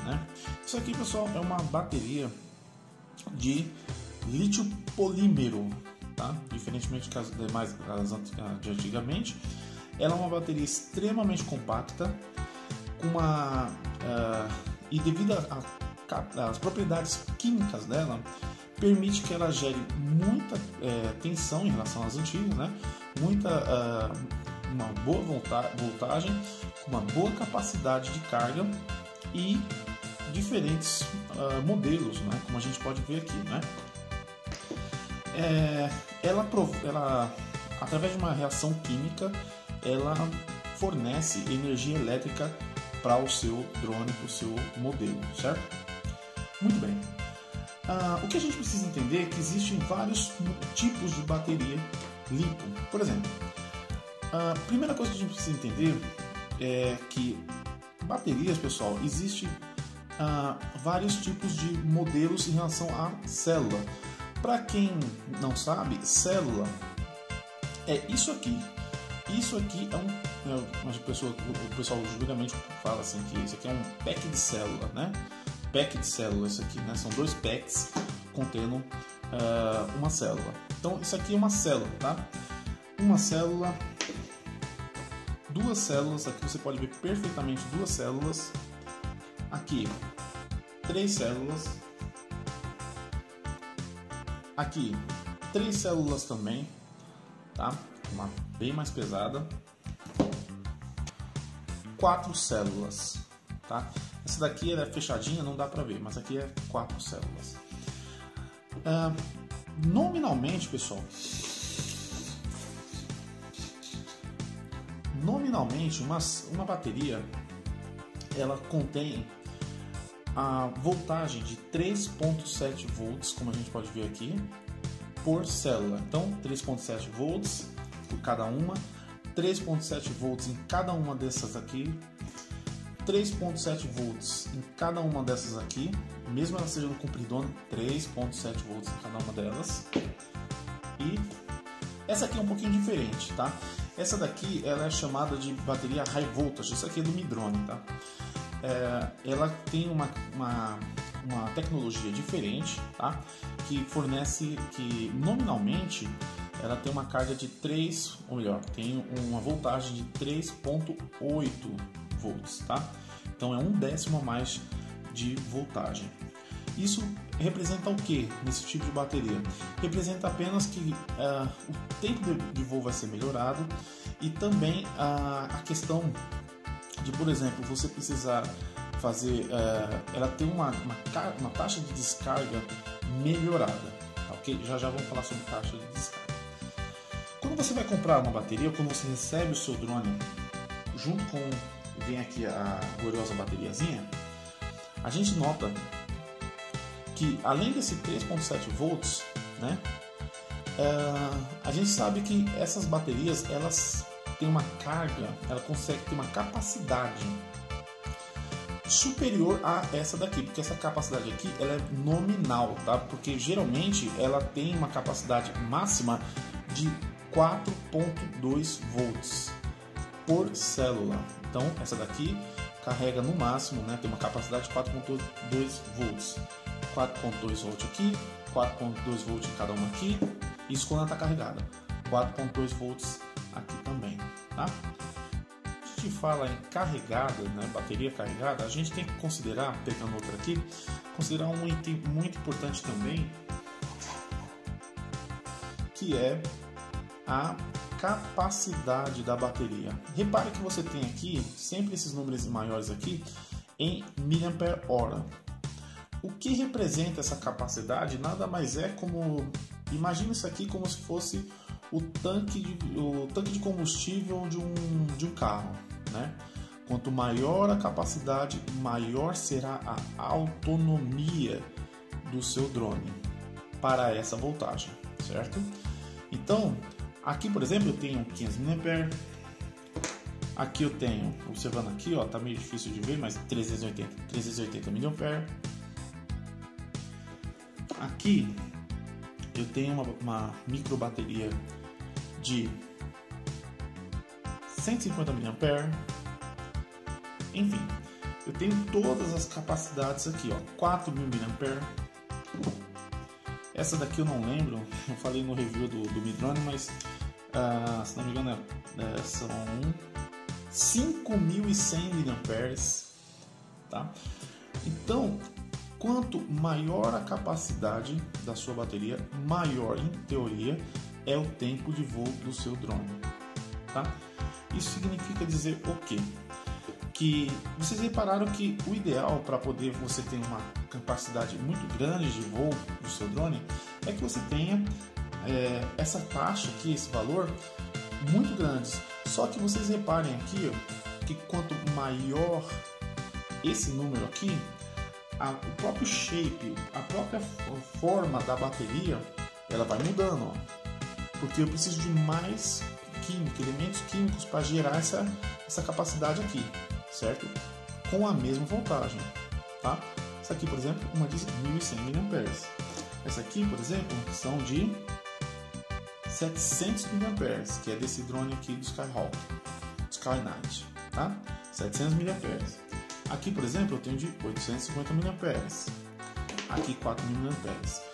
né? Isso aqui, pessoal, é uma bateria de lítio polímero, tá? Diferentemente das demais de antigamente, ela é uma bateria extremamente compacta, com e devido às propriedades químicas dela, permite que ela gere muita tensão em relação às antigas, né? Uma boa voltagem, uma boa capacidade de carga e diferentes modelos, né? Como a gente pode ver aqui, né? Ela, através de uma reação química, ela fornece energia elétrica para o seu drone, para o seu modelo, certo? Muito bem. O que a gente precisa entender é que existem vários tipos de bateria LiPo. Por exemplo, a primeira coisa que a gente precisa entender é que baterias, pessoal, existem vários tipos de modelos em relação à célula. Para quem não sabe, célula é isso aqui. Isso aqui o pessoal geralmente fala assim que isso aqui é um pack de célula, né? Pack de célula, isso aqui, né? São dois packs contendo uma célula. Então isso aqui é uma célula, tá? Uma célula, duas células, aqui você pode ver perfeitamente duas células. Aqui, três células. Aqui, três células também, tá? Uma bem mais pesada. 4 células, tá? Essa daqui ela é fechadinha, não dá pra ver, mas aqui é 4 células. Nominalmente, pessoal, uma bateria ela contém a voltagem de 3.7 volts, como a gente pode ver aqui, por célula. Então, 3.7 volts por cada uma, 3.7 volts em cada uma dessas aqui, 3.7 volts em cada uma dessas aqui, mesmo ela sejam compridona, 3.7 volts em cada uma delas. E essa aqui é um pouquinho diferente, tá? Essa daqui ela é chamada de bateria high voltage, isso aqui é do Midrone, tá? Ela tem uma tecnologia diferente, tá? Que fornece, que nominalmente ela tem uma carga de 3, ou melhor, tem uma voltagem de 3.8 volts, tá? Então é 1/10 a mais de voltagem. Isso representa o que nesse tipo de bateria? Representa apenas que o tempo de voo vai ser melhorado e também a questão de, por exemplo, você precisar fazer, ela tem uma taxa de descarga melhorada, tá, ok? Já vamos falar sobre taxa de descarga. Quando você vai comprar uma bateria, ou quando você recebe o seu drone, junto com, vem aqui a gloriosa bateriazinha, a gente nota que além desse 3.7 volts, né, a gente sabe que essas baterias, elas têm uma carga, ela consegue ter uma capacidade superior a essa daqui, porque essa capacidade aqui ela é nominal, tá? Porque geralmente ela tem uma capacidade máxima de 4.2 volts por célula. Então essa daqui carrega no máximo, né? Tem uma capacidade de 4.2 volts, 4.2 volts aqui, 4.2 volts em cada uma aqui. Isso quando ela está carregada, 4.2 volts aqui também, tá? A gente fala em carregada, né, bateria carregada, a gente tem que considerar, pegando outra aqui, considerar um item muito importante também, que é a capacidade da bateria. Repare que você tem aqui sempre esses números maiores aqui em miliampere-hora. O que representa essa capacidade nada mais é como, imagina isso aqui como se fosse o tanque de combustível de um carro, né? Quanto maior a capacidade, maior será a autonomia do seu drone para essa voltagem, certo? Então, aqui, por exemplo, eu tenho 500 mAh. Aqui eu tenho, observando aqui, ó, tá meio difícil de ver, mas 380 mAh. Aqui eu tenho uma micro bateria de 150 mAh. Enfim, Eu tenho todas as capacidades aqui, ó, 4.000 mAh. Essa daqui eu não lembro, eu falei no review do Midrone, mas se não me engano são 5.100 mAh, tá? Então, quanto maior a capacidade da sua bateria, maior, em teoria, é o tempo de voo do seu drone, tá? Isso significa dizer o quê? Que vocês repararam que o ideal para poder você ter uma capacidade muito grande de voo do seu drone é que você tenha essa taxa aqui, esse valor muito grande. Só que vocês reparem aqui, ó, que quanto maior esse número aqui, o próprio shape, a própria forma da bateria, ela vai mudando, ó, porque eu preciso de mais elementos químicos para gerar essa capacidade aqui, certo? Com a mesma voltagem, tá? Essa aqui, por exemplo, uma de 1.100 mAh. Essa aqui, por exemplo, são de 700 mAh, que é desse drone aqui do Skyhawk, Skynight, tá? 700 mAh. Aqui, por exemplo, eu tenho de 850 mAh. Aqui 4.000 mAh.